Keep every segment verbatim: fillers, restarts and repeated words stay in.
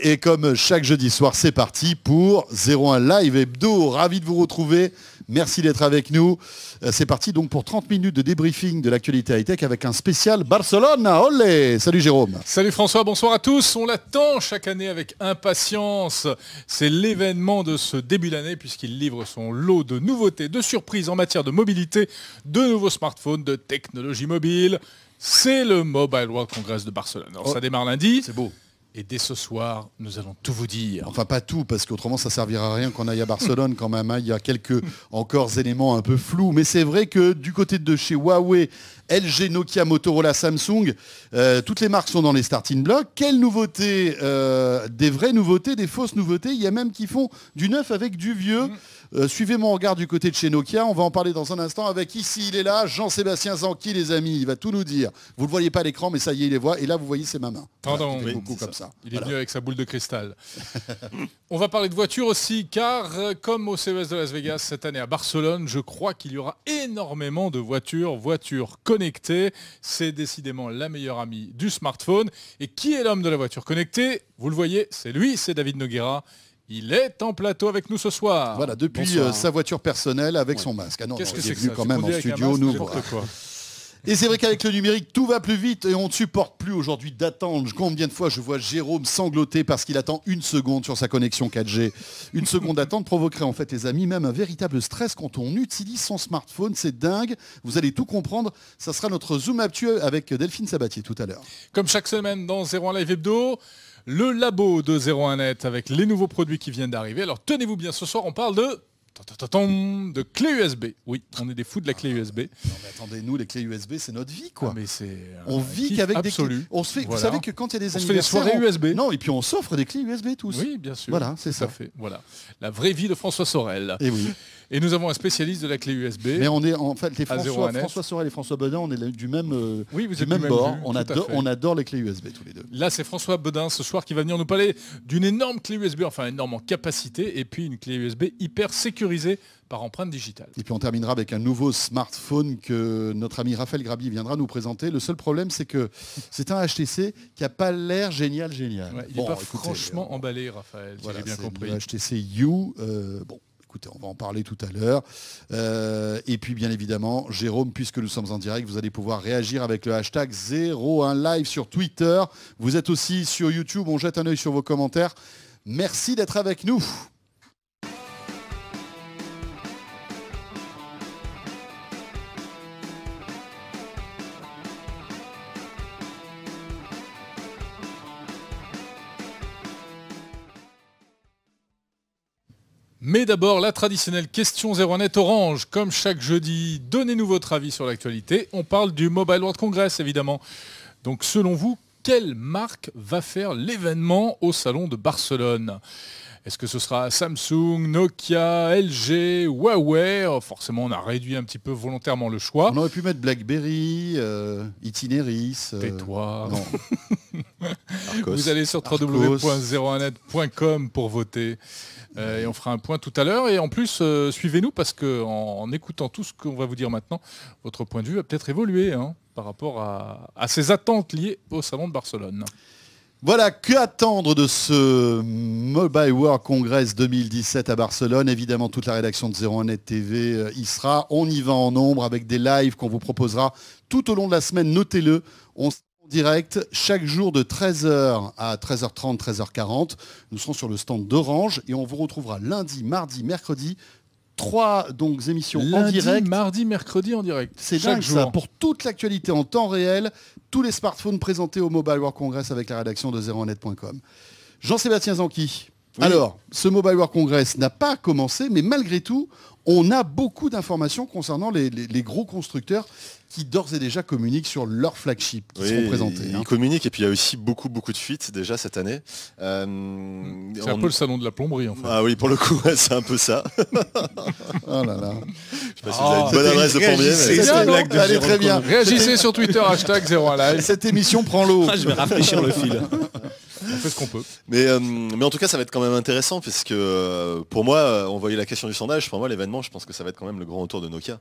Et comme chaque jeudi soir, c'est parti pour zéro un Live Hebdo. Ravi de vous retrouver. Merci d'être avec nous. C'est parti donc pour trente minutes de débriefing de l'actualité high-tech avec un spécial Barcelone. Olé! Salut Jérôme. Salut François, bonsoir à tous. On l'attend chaque année avec impatience. C'est l'événement de ce début d'année puisqu'il livre son lot de nouveautés, de surprises en matière de mobilité, de nouveaux smartphones, de technologie mobile. C'est le Mobile World Congress de Barcelone. Alors oh, ça démarre lundi. C'est beau. Et dès ce soir, nous allons tout vous dire. Enfin, pas tout, parce qu'autrement, ça ne servira à rien qu'on aille à Barcelone quand même. Hein. Il y a quelques encore éléments un peu flous. Mais c'est vrai que du côté de chez Huawei, L G, Nokia, Motorola, Samsung, euh, toutes les marques sont dans les starting blocks. Quelles nouveautés euh, Des vraies nouveautés, des fausses nouveautés. Il y a même qui font du neuf avec du vieux. Mmh. Euh, suivez mon regard du côté de chez Nokia. On va en parler dans un instant avec, ici, il est là, Jean-Sébastien Zanqui, les amis. Il va tout nous dire. Vous ne le voyez pas à l'écran, mais ça y est, il les voit. Et là, vous voyez, c'est ma main. Pardon, voilà, oui, beaucoup comme ça. Il est voilà. venu avec sa boule de cristal. On va parler de voitures aussi, car comme au C E S de Las Vegas cette année à Barcelone, je crois qu'il y aura énormément de voitures, voitures connectées. C'est décidément la meilleure amie du smartphone. Et qui est l'homme de la voiture connectée? Vous le voyez, c'est lui, c'est David Noguera. Il est en plateau avec nous ce soir. Voilà, depuis euh, sa voiture personnelle avec ouais. son masque. Ah non, Qu'est-ce non, que il est c'est venu que quand même en studio nous voir. Et c'est vrai qu'avec le numérique, tout va plus vite et on ne supporte plus aujourd'hui d'attendre. Combien de fois je vois Jérôme sangloter parce qu'il attend une seconde sur sa connexion quatre G. Une seconde d'attente provoquerait en fait, les amis, même un véritable stress quand on utilise son smartphone. C'est dingue. Vous allez tout comprendre. Ça sera notre Zoom Actu avec Delphine Sabatier tout à l'heure. Comme chaque semaine dans zéro un Live Hebdo, le labo de zéro un Net avec les nouveaux produits qui viennent d'arriver. Alors tenez-vous bien, ce soir on parle de... de clé U S B. Oui, on est des fous de la clé U S B. Non mais attendez, nous les clés U S B c'est notre vie quoi. Ah, mais c'est on vit qu'avec absolu. des clés. On se fait, voilà. Vous savez que quand il y a des on anniversaires, se fait des soirées on... U S B. Non et puis on s'offre des clés U S B tous. Oui, bien sûr. Voilà, c'est ça. Fait. Voilà, la vraie vie de François Sorel. Et oui. Et nous avons un spécialiste de la clé U S B. Mais on est en fait les François, François Sorel et François Bedin, on est du même, euh, oui, vous du êtes même du bord. Même on, adore, on adore les clés U S B tous les deux. Là, c'est François Bedin ce soir qui va venir nous parler d'une énorme clé U S B, enfin énorme en capacité, et puis une clé U S B hyper sécurisée par empreinte digitale. Et puis on terminera avec un nouveau smartphone que notre ami Raphaël Grabi viendra nous présenter. Le seul problème, c'est que c'est un H T C qui n'a pas l'air génial, génial. Ouais, il n'est bon, pas écoutez, franchement euh, emballé, Raphaël, voilà, j'ai bien compris. Le H T C U, euh, bon. Écoutez, on va en parler tout à l'heure. Euh, et puis, bien évidemment, Jérôme, puisque nous sommes en direct, vous allez pouvoir réagir avec le hashtag zéro un live sur Twitter. Vous êtes aussi sur YouTube. On jette un œil sur vos commentaires. Merci d'être avec nous. Mais d'abord, la traditionnelle question zéro un Net Orange. Comme chaque jeudi, donnez-nous votre avis sur l'actualité. On parle du Mobile World Congress, évidemment. Donc, selon vous, quelle marque va faire l'événement au Salon de Barcelone ? Est-ce que ce sera Samsung, Nokia, L G, Huawei ? oh, Forcément, on a réduit un petit peu volontairement le choix. On aurait pu mettre BlackBerry, euh, Itineris. Euh... Tais-toi. Non. Vous allez sur w w w point zéro un net point com pour voter. Euh, et on fera un point tout à l'heure. Et en plus, euh, suivez-nous parce qu'en en écoutant tout ce qu'on va vous dire maintenant, votre point de vue va peut-être évoluer hein, par rapport à, à ces attentes liées au Salon de Barcelone. Voilà, que attendre de ce Mobile World Congress deux mille dix-sept à Barcelone. Évidemment, toute la rédaction de zéro un Net T V euh, y sera. On y va en nombre avec des lives qu'on vous proposera tout au long de la semaine. Notez-le. On direct chaque jour de treize heures à treize heures trente, treize heures quarante. Nous serons sur le stand d'Orange et on vous retrouvera lundi, mardi, mercredi. Trois donc émissions lundi, en direct. Mardi, mercredi en direct. C'est dingue ça. Pour toute l'actualité en temps réel, tous les smartphones présentés au Mobile World Congress avec la rédaction de zéro un net point com. Jean-Sébastien Zanqui. Oui. Alors, ce Mobile World Congress n'a pas commencé, mais malgré tout, on a beaucoup d'informations concernant les, les, les gros constructeurs qui d'ores et déjà communiquent sur leurs flagships qui oui, seront présentés. Ils hein. communiquent et puis il y a aussi beaucoup beaucoup de fuites déjà cette année. Euh, c'est on... un peu le salon de la plomberie en fait. Ah oui, pour le coup, ouais, c'est un peu ça. Oh là là. Je sais pas si oh, vous avez une bonne adresse de plombier. Mais... C'est bien, blague de Allez, très bien. Réagissez sur Twitter, hashtag zéro un live. Cette émission prend l'eau. Ah, je vais rafraîchir le fil. On fait ce qu'on peut. Mais, euh, mais en tout cas, ça va être quand même intéressant parce que euh, pour moi, on voyait la question du sondage. Pour moi, l'événement, je pense que ça va être quand même le grand retour de Nokia.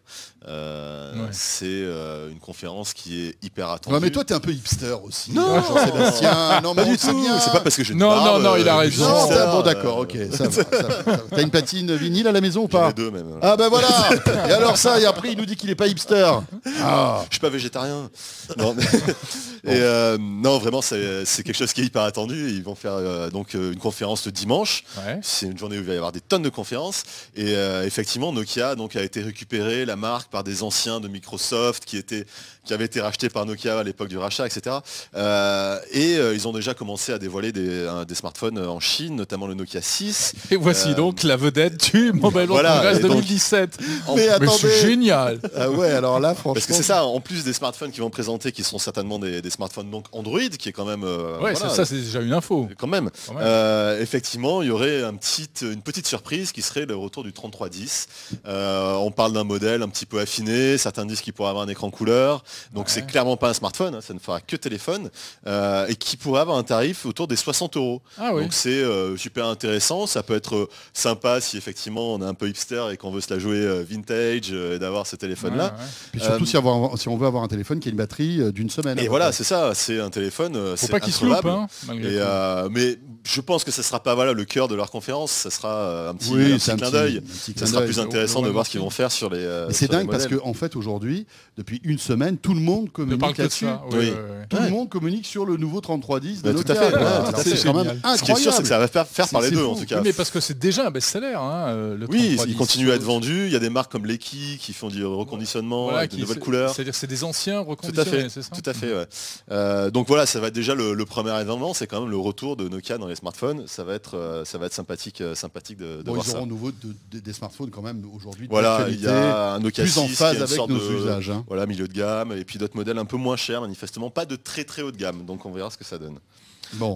Euh, Ouais. C'est euh, une conférence qui est hyper attendue. Ouais, mais toi, t'es un peu hipster aussi. Non. hein, Jean-Sébastien. Non, pas mais du c'est tout. bien. C'est pas parce que j'ai une Non, barbe, non, non, il a euh, raison. Non, hipster, t'as- bon, euh, d'accord, ok. Ça va, ça va, ça va. T'as une patine vinyle à la maison ou j'en ai pas? deux même. Ah ben voilà. Et alors ça, et après, il nous dit qu'il est pas hipster. Ah. Je suis pas végétarien. Non, mais- et euh, non, vraiment, c'est c'est quelque chose qui est hyper attendu. Ils vont faire euh, donc euh, une conférence le dimanche. Ouais. C'est une journée où il va y avoir des tonnes de conférences. Et euh, effectivement, Nokia donc, a été récupéré, la marque, par des anciens de Microsoft qui, étaient, qui avaient été rachetés par Nokia à l'époque du rachat, et cetera. Euh, et euh, ils ont déjà commencé à dévoiler des, un- des smartphones en Chine, notamment le Nokia six. Et voici Euh, donc la vedette du Mobile World voilà, Congress et donc- deux mille dix-sept. Mais Mais attendez. c'est génial. Ah ouais, alors là, franchement. Parce que c'est ça, en plus des smartphones qui vont présenter, qui sont certainement des, des smartphones donc Android, qui est quand même... euh, Ouais, voilà, c'est ça, c'est déjà une info. quand même. Quand même. Euh, effectivement, il y aurait un petit, une petite surprise qui serait le retour du trente-trois dix. Euh, on parle d'un modèle un petit peu affiné, certains disent qu'il pourrait avoir un écran couleur, donc Ouais. c'est clairement pas un smartphone, hein, ça ne fera que téléphone, euh, et qui pourrait avoir un tarif autour des soixante euros. Ah oui. Donc c'est euh, super intéressant, ça peut être euh, sympa si effectivement on est un peu hipster et qu'on veut se la jouer euh, vintage euh, et d'avoir ce téléphone-là. Ouais, ouais. Puis surtout Euh, si, avoir- si on veut avoir un téléphone qui a une batterie euh, d'une semaine. à Et peu voilà, près. c'est ça, c'est un téléphone, euh, Faut c'est pas qu'ils se loupent, introuvable. hein, malgré Et, tout. euh, mais je pense que ce sera pas voilà, le cœur de leur conférence, ça sera euh, un petit, Oui, un c'est petit un clin petit- d'œil. un petit Ça clin sera d'œil. plus intéressant de Globalement, voir ce qu'ils vont faire sur les. euh, Et c'est sur les dingue parce modèles. qu'en fait aujourd'hui, depuis une semaine, tout le monde Ne communique parle que de là-dessus. ça. Oui. Ouais, ouais, ouais. Tout Ouais. le monde communique sur le nouveau trente-trois dix de Bah, tout Nokia. à fait, quoi. ouais, Alors, tout à c'est fait. quand même Génial. incroyable. Ce qui est sûr, c'est que ça va faire, faire C'est- parler c'est d'eux fou. en tout cas. Oui, mais parce que c'est déjà un best-seller, hein, euh, le Oui, trente-trois dix. il continue à être vendu. Il y a des marques comme Leki qui font du reconditionnement Voilà, avec de qui- nouvelles c'est- couleurs. C'est-à-dire que c'est des anciens Tout à reconditionnés, fait, c'est ça tout à fait. Ouais. Euh, donc voilà, ça va être déjà le, le premier événement, c'est quand même le retour de Nokia dans les smartphones. Ça va être, euh, ça va être sympathique, euh, sympathique de, de Bon, voir ils ça. auront nouveau de- de- des smartphones quand même aujourd'hui. de Voilà, il qualité, y a un Nokia plus en six phase qui est une avec sorte nos de- usages. hein. Voilà, milieu de gamme, et puis d'autres modèles un peu moins chers, manifestement, pas de très très haut de gamme. Donc on verra ce que ça donne. Bon.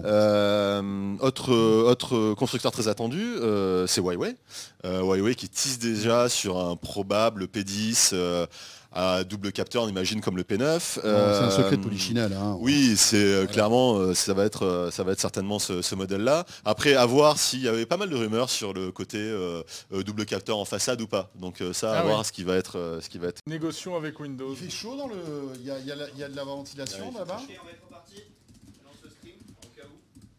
Euh, autre, autre constructeur très attendu, euh, c'est Huawei. Euh, Huawei qui tisse déjà sur un probable P dix euh, à double capteur, on imagine comme le P neuf. Bon, c'est un secret de Euh, Polichinelle. hein. Oui, c'est euh, clairement, euh, ça va être, euh, ça va être certainement ce, ce modèle-là. Après, à voir s'il y avait pas mal de rumeurs sur le côté euh, euh, double capteur en façade ou pas. Donc euh, ça, à Ah voir oui. ce qui va être, euh, ce qui va être. Négocions avec Windows. Il fait chaud dans le. Il y a, il y a la- il y a de la ventilation Ah oui. là-bas. Et on va être reparti. Je lance le stream au cas où.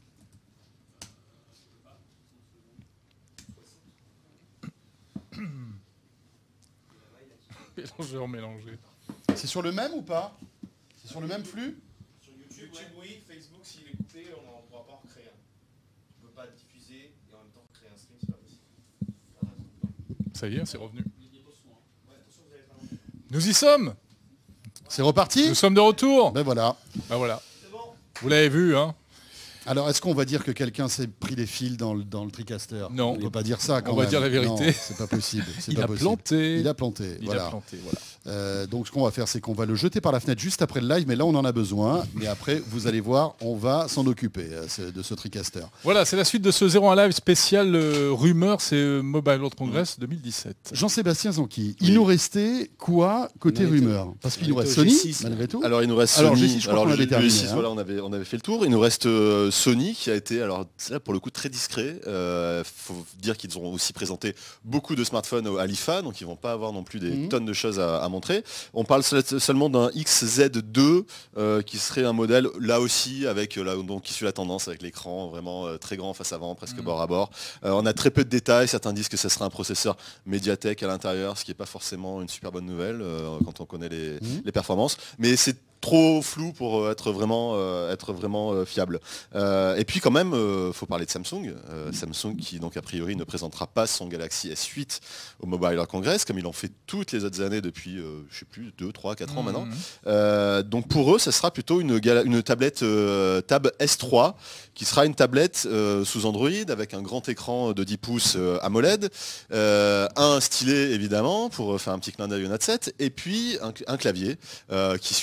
Mélangeur mélangé. C'est sur le même ou pas? C'est sur le même flux? Sur YouTube, oui. Facebook, s'il est coupé, on ne pourra pas en recréer un. Tu ne peux pas diffuser et en même temps créer un stream, c'est pas possible. Ça y est, c'est revenu. Ouais, attention, vous allez pas loin. Nous y sommes. C'est reparti? Nous sommes de retour. Ben voilà. Bah voilà. C'est bon. Vous l'avez vu, hein. Alors, est-ce qu'on va dire que quelqu'un s'est pris les fils dans le, dans le TriCaster? Non. On peut pas dire ça quand On même. va dire la vérité. Non, c'est pas possible. c'est Il pas a possible. planté. Il a planté. Il voilà. a planté, voilà. Euh, donc ce qu'on va faire, c'est qu'on va le jeter par la fenêtre juste après le live, mais là on en a besoin. Mais après, vous allez voir, on va s'en occuper euh, ce- de ce TriCaster. Voilà, c'est la suite de ce zéro un live spécial euh, rumeur, c'est euh, Mobile World Congress deux mille dix-sept. Jean-Sébastien Zanqui, il Oui. nous restait quoi côté Il nous restait- rumeur? Parce qu'il il nous nous reste restait Sony, G six, là. malgré tout. Alors il nous reste Alors, Sony. G six, je crois qu'on le- avait le terminé, G six, hein. voilà, on avait, on avait fait le tour. Il nous reste euh, Sony qui a été, alors là pour le coup très discret. Il faut dire qu'ils ont aussi présenté beaucoup de smartphones à l'I F A, donc ils vont pas avoir non plus des Mhm. tonnes de choses à, à montrer. On parle seul- seulement d'un X Z deux euh, qui serait un modèle là aussi avec euh, là, donc qui suit la tendance avec l'écran vraiment euh, très grand face avant, presque Mhm. bord à bord. Euh, on a très peu de détails. Certains disent que ce sera un processeur Mediatek à l'intérieur, ce qui n'est pas forcément une super bonne nouvelle euh, quand on connaît les, Mhm. les performances. Mais c'est trop flou pour euh, être vraiment, euh, être vraiment euh, fiable. Euh, et puis quand même, euh, faut parler de Samsung. Euh, Samsung qui donc a priori ne présentera pas son Galaxy S huit au Mobile World Congress, comme il en fait toutes les autres années depuis, euh, je sais plus, deux, trois, quatre ans Mhm. maintenant. Euh, donc pour eux, ce sera plutôt une, gala- une tablette euh, Tab S trois, qui sera une tablette euh, sous Android avec un grand écran de dix pouces euh, AMOLED, euh, un stylet évidemment pour faire un petit clin d'œil au Note sept, et puis un, un clavier euh, qui suit un peu voilà,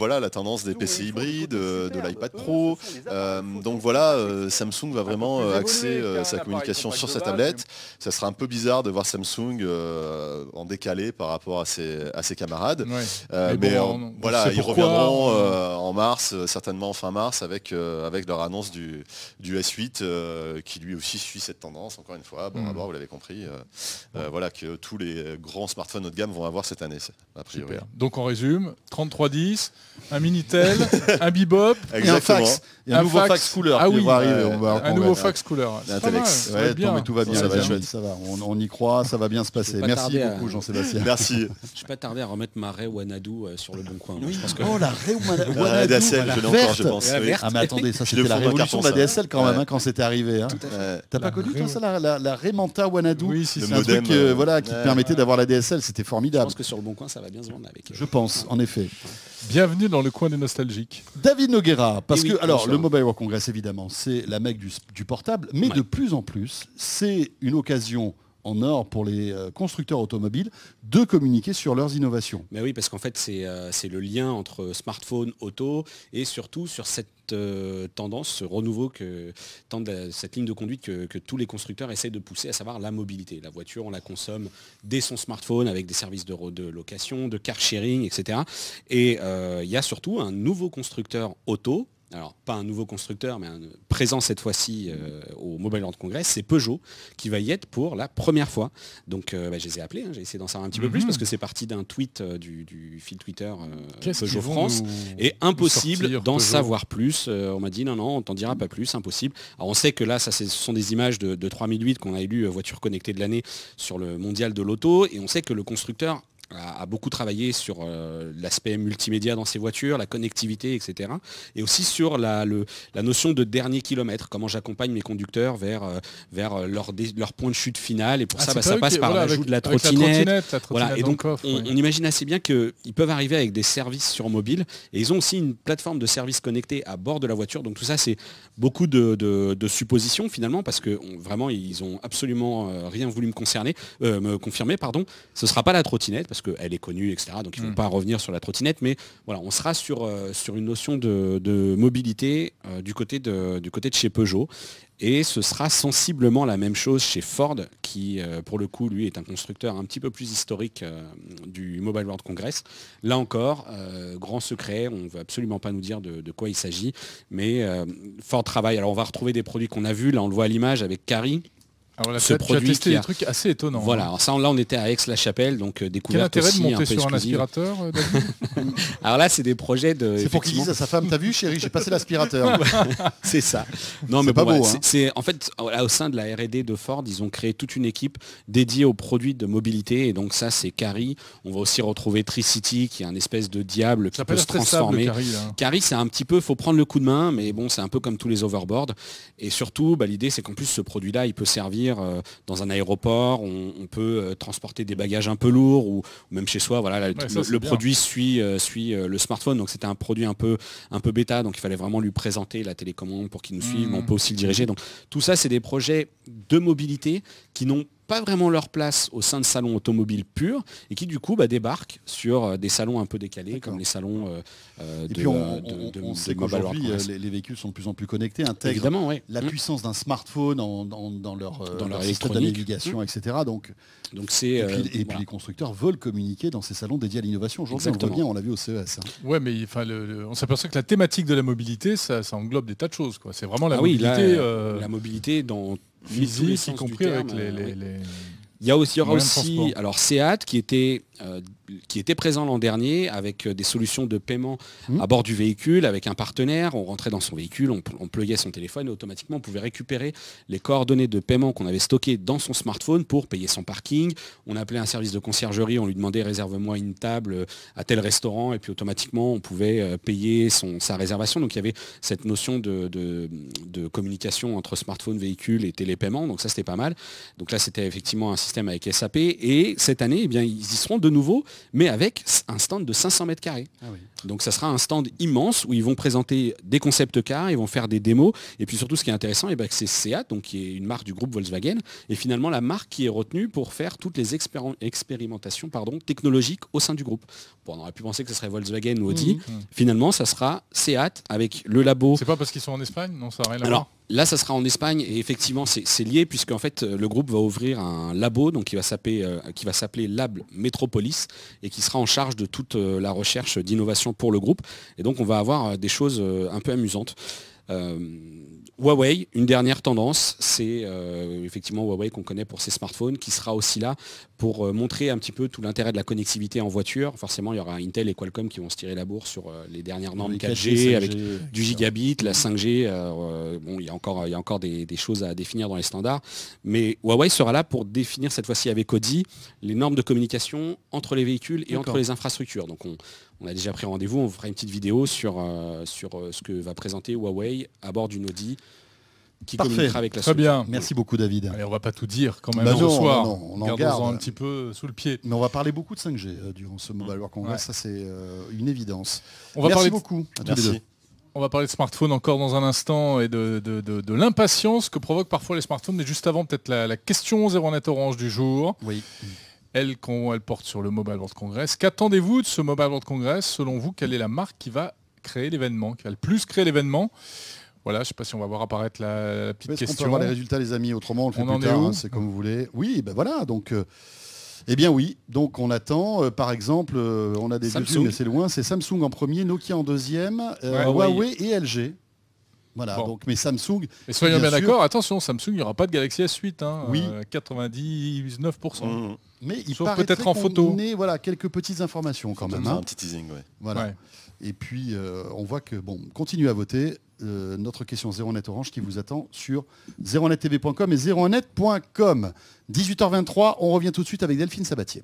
voilà la tendance des P C hybrides, euh, de l'iPad Pro. Euh, donc voilà, euh, Samsung va vraiment euh, axer euh, sa communication sur sa tablette. Ça sera un peu bizarre de voir Samsung euh, en décalé par rapport à ses, à ses camarades. Ouais. Euh, Mais mais bon, euh, on- on voilà, sait ils pourquoi, reviendront on- euh, en mars, euh, certainement fin mars, avec, euh, avec leur annonce du, du S huit euh, qui lui aussi suit cette tendance, encore une fois. Bon, Mm. d'abord, vous l'avez compris, euh, euh, voilà, que tous les grands smartphones haut de gamme vont avoir cette année, a priori. Super. Donc on résume, trente-trois dix, un Minitel, un Bebop, Et un Exactement. fax. Il y a un, Un nouveau fax. fax couleur Ah qui oui. va arriver. Ouais. On va, un on nouveau va- fax couleur. C'est Un pas mal, Telex. ça va Ouais, être bien. non, mais tout va bien, Ça va ça, être va, chouette. ça va. On, on y croit, ça va bien se passer. pas Merci tarder à- beaucoup, Jean-Sébastien. Merci. Je ne vais pas tarder à remettre ma Ray Wanadu euh, sur le bon coin. moi. Je pense que... Oh la Réoumana- La D S L, la je l'ai encore, verte. je pense. La oui. verte. Ah mais attendez, ça Je c'était le la fonds d'un révolution de carton, la ça. D S L quand même Ouais. hein, quand c'était arrivé. hein. Ouais. T'as pas La connu toi Ré- ça, la, la, la Raymanta Wanadu? Oui, si, Le c'est C'est un modem, truc euh, euh, voilà, qui te ouais. permettait d'avoir la D S L, c'était Je formidable. pense que sur le bon coin, ça va bien se vendre avec. Je pense, en effet. Bienvenue dans le coin des nostalgiques. David Noguera, parce Eh oui, que alors bonsoir. le Mobile World Congress évidemment, c'est la mecque du, du portable, mais Ouais. de plus en plus, c'est une occasion en or pour les euh, constructeurs automobiles de communiquer sur leurs innovations. Mais oui, parce qu'en fait, c'est euh, c'est le lien entre smartphone, auto, et surtout sur cette euh, tendance, ce renouveau, que, tente de- cette ligne de conduite que, que tous les constructeurs essaient de pousser, à savoir la mobilité. La voiture, on la consomme dès son smartphone avec des services de, ro- de location, de car sharing, et cetera. Et euh, il y a surtout un nouveau constructeur auto. Alors, pas un nouveau constructeur, mais un, présent cette fois-ci euh, au Mobile World Congress, c'est Peugeot qui va y être pour la première fois. Donc, euh, bah, je les ai appelés, hein, j'ai essayé d'en savoir un petit peu plus Mhm. parce que c'est parti d'un tweet euh, du, du fil Twitter euh, Qu'est-ce Peugeot qu'ils vont France. nous- Et nous impossible sortir, d'en Peugeot savoir plus. Euh, on m'a dit non, non, on t'en dira pas plus, impossible. Alors on sait que là, ça, c'est- ce sont des images de, de trois mille huit qu'on a élu euh, voiture connectée de l'année sur le mondial de l'auto. Et on sait que le constructeur a, a beaucoup travaillé sur euh, l'aspect multimédia dans ses voitures, la connectivité, et cetera. Et aussi sur la, le- la notion de dernier kilomètre, comment j'accompagne mes conducteurs vers, euh, vers leur, dé- leur point de chute final. Et pour Ah, ça, c'est bah, pas ça eux passe qui- par voilà, l'ajout avec- de la avec trottinette. trottinette, la Voilà, trottinette et dans donc le coffre, on, ouais. on imagine assez bien qu'ils peuvent arriver avec des services sur mobile et ils ont aussi une plateforme de services connectés à bord de la voiture. Donc tout ça, c'est beaucoup de, de- de suppositions finalement parce que on- vraiment, ils ont absolument euh, rien voulu me concerner, euh, me confirmer. Pardon. Ce ne sera pas la trottinette parce qu'elle est connue, et cetera. Donc ils ne vont Mm. pas revenir sur la trottinette, mais voilà, on sera sur, euh, sur une notion de, de mobilité euh, du, côté de, du côté de chez Peugeot. Et ce sera sensiblement la même chose chez Ford, qui euh, pour le coup, lui, est un constructeur un petit peu plus historique euh, du Mobile World Congress. Là encore, euh, grand secret, on ne veut absolument pas nous dire de, de quoi il s'agit, mais euh, Ford travaille. Alors on va retrouver des produits qu'on a vus, là on le voit à l'image avec Cari. Alors là, ce tu as- tu as produit testé qui des a- trucs assez étonnants. Voilà, hein. alors ça, là on était à Aix-la-Chapelle, donc euh, Quel découverte intérêt de aussi monter un peu sur un exclusive. aspirateur, euh, David Alors là, c'est des projets de... C'est pour qu'il dise à sa femme, t'as vu chérie, j'ai passé l'aspirateur. C'est ça. Non, C'est mais pas bon, beau, voilà, hein. c'est- c'est- en fait, voilà, au sein de la R et D de Ford, ils ont créé toute une équipe dédiée aux produits de mobilité. Et donc ça, c'est Cari. On va aussi retrouver Tricity, qui est un espèce de diable qui Ça peut peut se être très stable, transformer. le Cari, là. Cari, c'est un petit peu, faut prendre le coup de main, mais bon, c'est un peu comme tous les overboards. Et surtout, bah, l'idée, c'est qu'en plus, ce produit-là, il peut servir euh, dans un aéroport. On, on peut euh, transporter des bagages un peu lourds ou, ou même chez soi. Voilà, là, Ouais, ça, le, c'est le bien. produit suit, euh, suit euh, le smartphone. Donc c'était un produit un peu, un peu bêta. Donc il fallait vraiment lui présenter la télécommande pour qu'il nous suive. Mmh. Mais on peut aussi le diriger. Donc tout ça, c'est des projets de mobilité qui n'ont pas vraiment leur place au sein de salons automobiles purs et qui du coup bah, débarquent sur euh, des salons un peu décalés D'accord. comme les salons euh, euh, Et de, puis on, euh, on- de- de- on de sait Mobile World qu'aujourd'hui, euh, Congress. les, les véhicules sont de plus en plus connectés, intègrent Évidemment, oui. la Mmh. puissance d'un smartphone en- dans, dans leur, euh, Dans leur système de électronique. navigation, et cetera. Donc, Donc c'est et euh, puis, et puis voilà. les constructeurs veulent communiquer dans ces salons dédiés à l'innovation. Aujourd'hui, on le voit Exactement. bien, on l'a vu au C E S. hein. Ouais, mais enfin, le- le- on s'aperçoit que la thématique de la mobilité, ça, ça englobe des tas de choses, quoi. C'est vraiment la Ah oui, mobilité là, euh, la mobilité dans tous les physique, y sens du compris avec terme, les, euh, les- oui. les- Il y a aussi, il y aura Moyens de aussi transport. alors Seat qui était, euh, qui était présent l'an dernier avec euh, des solutions de paiement Mmh. à bord du véhicule avec un partenaire. On rentrait dans son véhicule, on, on pluguait son téléphone et automatiquement on pouvait récupérer les coordonnées de paiement qu'on avait stockées dans son smartphone pour payer son parking. On appelait un service de conciergerie, on lui demandait réserve-moi une table à tel restaurant et puis automatiquement on pouvait euh, payer son, sa réservation. Donc il y avait cette notion de, de, de communication entre smartphone, véhicule et télépaiement. Donc ça c'était pas mal. Donc là c'était effectivement un système avec S A P et cette année eh bien, ils y seront de de nouveau, mais avec un stand de cinq cents mètres carrés. Ah oui. Donc ça sera un stand immense où ils vont présenter des concept cars, ils vont faire des démos, et puis surtout ce qui est intéressant, eh ben, c'est Seat, donc qui est une marque du groupe Volkswagen, et finalement la marque qui est retenue pour faire toutes les expéri- expérimentations pardon, technologiques au sein du groupe. Bon, on aurait pu penser que ce serait Volkswagen ou Audi, Mmh. finalement ça sera Seat avec le labo. C'est pas parce qu'ils sont en Espagne? Non, ça n'a rien à Alors voir. là, ça sera en Espagne et effectivement, c'est c'est lié puisque en fait, le groupe va ouvrir un labo donc qui va s'appeler euh, qui va s'appeler Lab Metropolis et qui sera en charge de toute euh, la recherche d'innovation pour le groupe. Et donc, on va avoir euh, des choses euh, un peu amusantes. Euh, Huawei, une dernière tendance, c'est euh, effectivement Huawei qu'on connaît pour ses smartphones, qui sera aussi là pour euh, montrer un petit peu tout l'intérêt de la connectivité en voiture. Forcément, il y aura Intel et Qualcomm qui vont se tirer la bourre sur euh, les dernières normes Oui, quatre G, quatre G, avec cinq G, du gigabit, la cinq G. Euh, bon, il y a encore, il y a encore des, des choses à définir dans les standards. Mais Huawei sera là pour définir cette fois-ci avec Audi les normes de communication entre les véhicules et D'accord. entre les infrastructures. Donc on, on a déjà pris rendez-vous, on fera une petite vidéo sur, euh, sur euh, ce que va présenter Huawei à bord d'une Audi qui Parfait. communiquera avec la Très bien. Merci beaucoup David. Allez, on va pas tout dire quand même Bah ce non, soir. non, non, on en Gardons-en garde. un petit peu sous le pied. Mais on va parler beaucoup de cinq G euh, durant ce Mobile World Congress, Ouais. ça c'est euh, une évidence. On va Merci parler de- beaucoup à tous les deux. Merci. On va parler de smartphones encore dans un instant et de, de, de- de l'impatience que provoquent parfois les smartphones. Mais juste avant, peut-être la, la question zéro net Orange du jour. Oui. Elle, qu'on- elle porte sur le Mobile World Congress. Qu'attendez-vous de ce Mobile World Congress? Selon vous, quelle est la marque qui va créer l'événement, qui va le plus créer l'événement? Voilà, je ne sais pas si on va voir apparaître la, la petite Est-ce qu'on peut question. avoir les résultats les amis? Autrement on le fait On plus en est tard, où hein, c'est comme vous voulez. Oui, ben voilà, donc euh, eh bien oui, donc on attend, euh, par exemple, euh, on a des Samsung. deux, mais c'est loin, c'est Samsung en premier, Nokia en deuxième, euh, Ouais, Huawei et L G. Voilà, Bon. donc mais Samsung, Et soyons bien bien, sûr. d'accord, attention, Samsung, il n'y aura pas de Galaxy S huit. Hein, Oui. euh, quatre-vingt-dix-neuf pour cent. Mmh. mais il Sauf paraîtrait peut-être en qu'on photo. ait, voilà, quelques petites informations quand Comme même. ça, hein. un petit teasing, ouais. Voilà. Ouais. Et puis euh, on voit que bon, continue à voter. Euh, notre question zéro net Orange qui vous attend sur zéro net t v point com et zéro un net point com. dix-huit heures vingt-trois, on revient tout de suite avec Delphine Sabatier.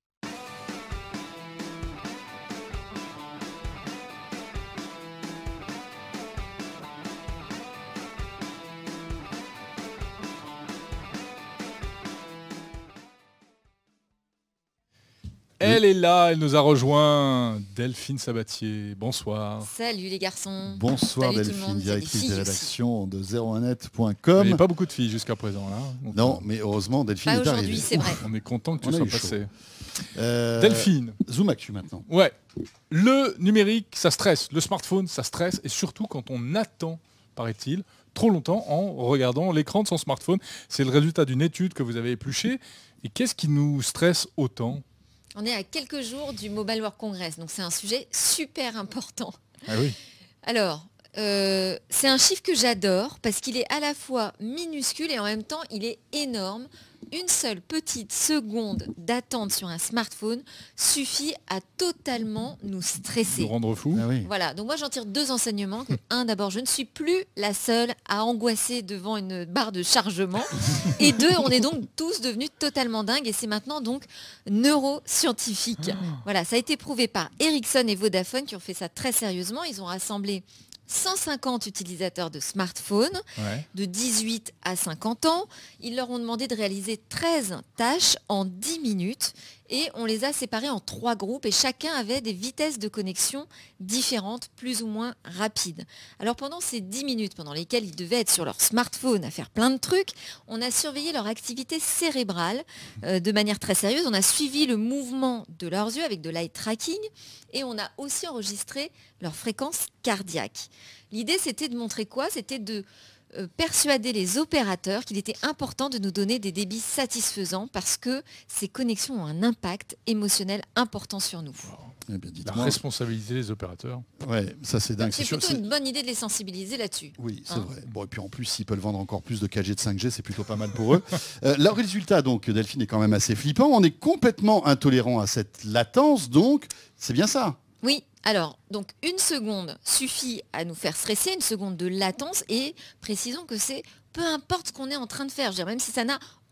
Elle est là, elle nous a rejoint. Delphine Sabatier, bonsoir. Salut les garçons. Bonsoir Salut tout le Delphine, monde, directrice salut de filles rédaction de zéro un net point Il com. n'y a pas beaucoup de filles jusqu'à présent. Là. Donc, Non, mais heureusement Delphine Pas est aujourd'hui, arrivée. c'est vrai. On est content que tu On a sois eu chaud. passé. Euh, Delphine, Zoom Actu maintenant. ouais. Le numérique, ça stresse. Le smartphone, ça stresse. Et surtout quand on attend, paraît-il, trop longtemps en regardant l'écran de son smartphone. C'est le résultat d'une étude que vous avez épluchée. Et qu'est-ce qui nous stresse autant? On est à quelques jours du Mobile World Congress, donc c'est un sujet super important. Ah oui. Alors, euh, c'est un chiffre que j'adore parce qu'il est à la fois minuscule et en même temps il est énorme. Une seule petite seconde d'attente sur un smartphone suffit à totalement nous Nous stresser. rendre fous. Ah oui. Voilà, donc moi j'en tire deux enseignements. Un, d'abord, je ne suis plus la seule à angoisser devant une barre de chargement. Et deux, on est donc tous devenus totalement dingues et c'est maintenant donc neuroscientifique. Voilà, ça a été prouvé par Ericsson et Vodafone qui ont fait ça très sérieusement. Ils ont rassemblé cent cinquante utilisateurs de smartphones Ouais. de dix-huit à cinquante ans. Ils leur ont demandé de réaliser treize tâches en dix minutes et on les a séparés en trois groupes et chacun avait des vitesses de connexion différentes, plus ou moins rapides. Alors pendant ces dix minutes pendant lesquelles ils devaient être sur leur smartphone à faire plein de trucs, on a surveillé leur activité cérébrale euh, de manière très sérieuse. On a suivi le mouvement de leurs yeux avec de l'eye tracking et on a aussi enregistré leur fréquence cardiaque. L'idée, c'était de montrer quoi? C'était de euh, persuader les opérateurs qu'il était important de nous donner des débits satisfaisants parce que ces connexions ont un impact émotionnel important sur nous. Eh bien, La dites-moi. responsabilité des opérateurs. Ouais, ça c'est dingue. C'est sûr, plutôt c'est- une bonne idée de les sensibiliser là-dessus. Oui, c'est Hein. vrai. Bon, et puis en plus, s'ils peuvent vendre encore plus de quatre G, de cinq G, c'est plutôt pas mal pour eux. Euh, le résultat, donc, Delphine, est quand même assez flippant. On est complètement intolérant à cette latence, donc c'est bien ça. Oui, alors, donc une seconde suffit à nous faire stresser, une seconde de latence, et précisons que c'est peu importe ce qu'on est en train de faire, je veux dire, même si ça n'a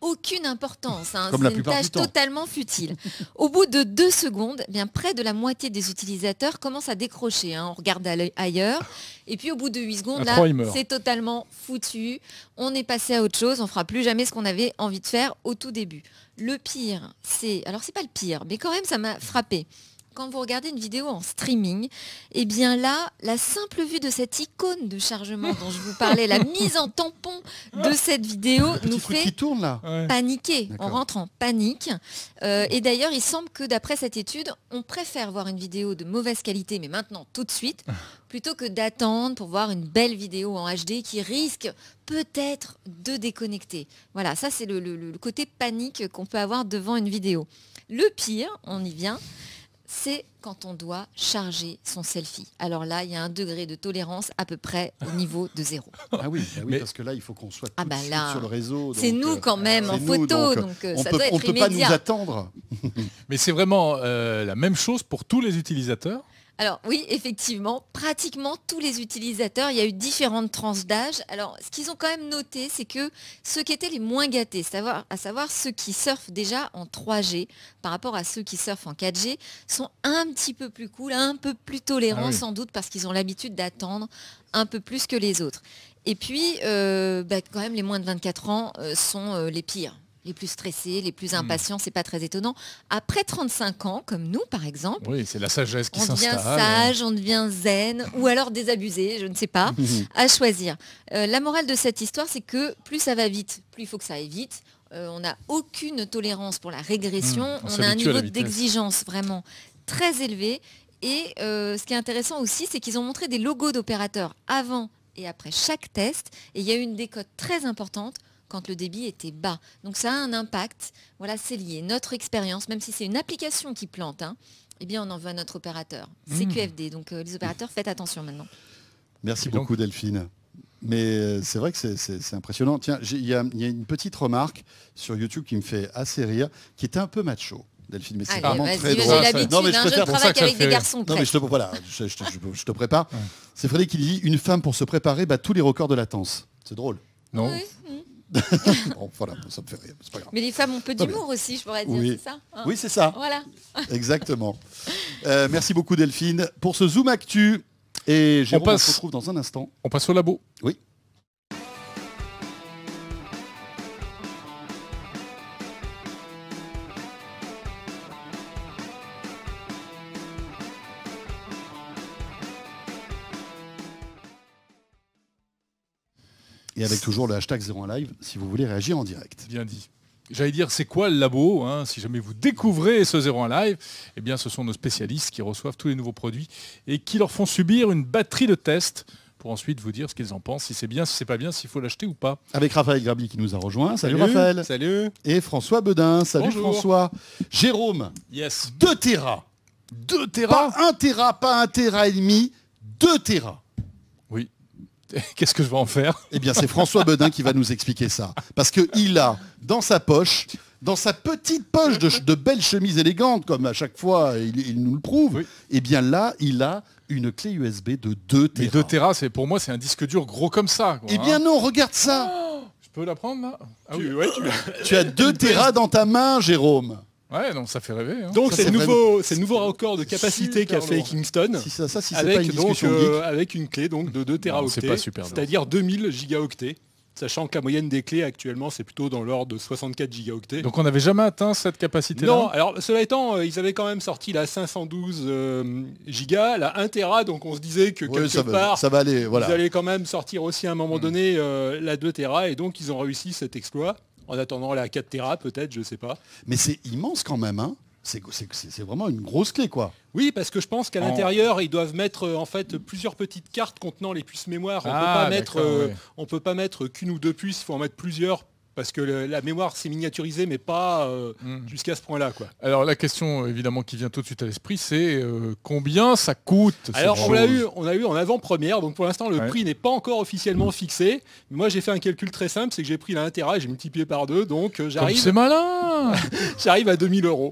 aucune importance. Hein. Comme la C'est une plupart tâche du temps. totalement futile. Au bout de deux secondes, eh bien, près de la moitié des utilisateurs commencent à décrocher. Hein. On regarde à l'œil- ailleurs. Et puis au bout de huit secondes, À là, trois, il meurt. c'est totalement foutu. On est passé à autre chose. On fera plus jamais ce qu'on avait envie de faire au tout début. Le pire, c'est... Alors, c'est pas le pire, mais quand même, ça m'a frappé. Quand vous regardez une vidéo en streaming, eh bien là, la simple vue de cette icône de chargement dont je vous parlais, la mise en tampon de cette vidéo nous Petit truc fait qui tourne là. Ouais. paniquer. D'accord. On rentre en panique. Euh, et d'ailleurs, il semble que d'après cette étude, on préfère voir une vidéo de mauvaise qualité, mais maintenant tout de suite, plutôt que d'attendre pour voir une belle vidéo en H D qui risque peut-être de déconnecter. Voilà, ça c'est le, le- le côté panique qu'on peut avoir devant une vidéo. Le pire, on y vient, c'est quand on doit charger son selfie. Alors là, il y a un degré de tolérance à peu près au niveau de zéro. Ah oui, bah oui Mais- parce que là, il faut qu'on soit tout Ah de bah suite là, sur le réseau. C'est donc, nous euh, quand même c'est en nous, photo, donc, donc, euh, on ça peut, doit on être peut pas nous immédiat. attendre. Mais c'est vraiment euh, la même chose pour tous les utilisateurs. Alors oui, effectivement, pratiquement tous les utilisateurs, il y a eu différentes tranches d'âge. Alors ce qu'ils ont quand même noté, c'est que ceux qui étaient les moins gâtés, savoir, à savoir ceux qui surfent déjà en trois G par rapport à ceux qui surfent en quatre G, sont un petit peu plus cool, un peu plus tolérants Ah oui. sans doute parce qu'ils ont l'habitude d'attendre un peu plus que les autres. Et puis, euh, bah, quand même, les moins de vingt-quatre ans euh, sont euh, les pires. Les plus stressés, les plus impatients, c'est pas très étonnant. Après trente-cinq ans, comme nous par exemple, Oui, c'est la sagesse qui on devient s'installe. sage, on devient zen, ou alors désabusé, je ne sais pas, à choisir. Euh, la morale de cette histoire, c'est que plus ça va vite, plus il faut que ça aille vite. Euh, on n'a aucune tolérance pour la régression. Mmh, on on a un s'habitue à niveau la vitesse. d'exigence vraiment très élevé. Et euh, ce qui est intéressant aussi, c'est qu'ils ont montré des logos d'opérateurs avant et après chaque test. Et il y a eu une décote très importante quand le débit était bas. Donc ça a un impact. Voilà, c'est lié. Notre expérience, même si c'est une application qui plante, hein, eh bien on en veut à notre opérateur. C Q F D. Donc euh, les opérateurs, faites attention maintenant. Merci Et donc- beaucoup Delphine. Mais euh, c'est vrai que c'est- c'est c'est impressionnant. Tiens, j'ai- il y, a il y a une petite remarque sur YouTube qui me fait assez rire, qui était un peu macho. Delphine, mais c'est Allez, vraiment vas-y, très j'ai drôle. l'habitude, Non, mais je hein, je préfère- ne pour ça travaille que ça qu'avec fait des rire. garçons Non prêts. mais je te, voilà, je, je te- je- je te prépare. C'est Frédéric qui dit une femme pour se préparer bat tous les records de latence. C'est drôle. Non. Oui. Bon, voilà, ça me fait rire, c'est pas grave. Mais les femmes ont peu Très d'humour aussi, je pourrais dire, Oui. c'est ça hein Oui, c'est ça, Voilà. exactement. Euh, merci beaucoup Delphine pour ce Zoom Actu. Et Jérôme, on, passe- se retrouve dans un instant. On passe au labo. Oui. Et avec toujours le hashtag zéro un live si vous voulez réagir en direct. Bien dit. J'allais dire, c'est quoi le labo hein, si jamais vous découvrez ce zéro un live, eh bien, ce sont nos spécialistes qui reçoivent tous les nouveaux produits et qui leur font subir une batterie de tests pour ensuite vous dire ce qu'ils en pensent, si c'est bien, si c'est pas bien, s'il faut l'acheter ou pas. Avec Raphaël Grabli qui nous a rejoint. Salut, Raphaël. Salut. Et François Bedin. Salut Bonjour. François. Jérôme, Yes. deux téras. deux téras. Pas un téra, pas un téra et demi, deux téras. Oui. Qu'est-ce que je vais en faire? Eh bien, c'est François Bedin qui va nous expliquer ça. Parce qu'il a dans sa poche, dans sa petite poche de, ch- de belles chemises élégantes, comme à chaque fois il, il nous le prouve, Oui. eh bien là, il a une clé U S B de deux Mais téra. deux téras, c'est pour moi, c'est un disque dur gros comme ça. quoi, Eh hein. bien non, regarde ça. Je peux la prendre là? Ah oui. Tu- ouais, tu- Tu as deux téras dans ta main, Jérôme. Ouais, non, ça fait rêver. hein. Donc Ça, c'est c'est le vraiment- nouveau, c'est le nouveau record de capacité super qu'a fait lourd. Kingston. Si ça, ça si c'est pas une Avec, donc, discussion euh, geek. avec une clé donc, de deux téraoctets, c'est pas super lourd. c'est-à-dire deux mille gigaoctets, sachant que la moyenne des clés actuellement c'est plutôt dans l'ordre de soixante-quatre gigaoctets. Donc on n'avait jamais atteint cette capacité-là. Non, alors cela étant, euh, ils avaient quand même sorti la cinq cent douze euh, gigas, la un téra, donc on se disait que Ouais, quelque ça, va, part, ça va aller, voilà. ils allaient quand même sortir aussi à un moment donné euh, la deux téra, et donc ils ont réussi cet exploit, en attendant la quatre téra peut-être, je sais pas. Mais c'est immense quand même, hein. C'est c'est- c'est- c'est vraiment une grosse clé, quoi. Oui, parce que je pense qu'à En- l'intérieur, ils doivent mettre euh, en fait plusieurs petites cartes contenant les puces mémoire. On Ah, peut pas mettre, d'accord, euh, ouais. on peut pas mettre qu'une ou deux puces, il faut en mettre plusieurs parce que le- la mémoire c'est miniaturisé, mais pas euh, Mm. jusqu'à ce point-là, quoi. Alors la question évidemment qui vient tout de suite à l'esprit, c'est euh, combien ça coûte cette Alors on l'a chose eu, on a eu en avant-première, donc pour l'instant le Ouais. prix n'est pas encore officiellement fixé. Mais moi j'ai fait un calcul très simple, c'est que j'ai pris la un téra et j'ai multiplié par deux, donc euh, Comme j'arrive, c'est malin. j'arrive à deux mille euros.